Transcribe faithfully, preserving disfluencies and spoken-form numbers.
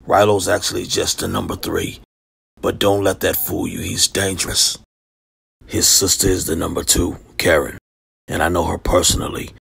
Rylo's actually just the number three. But don't let that fool you, he's dangerous. His sister is the number two, Karen, and I know her personally.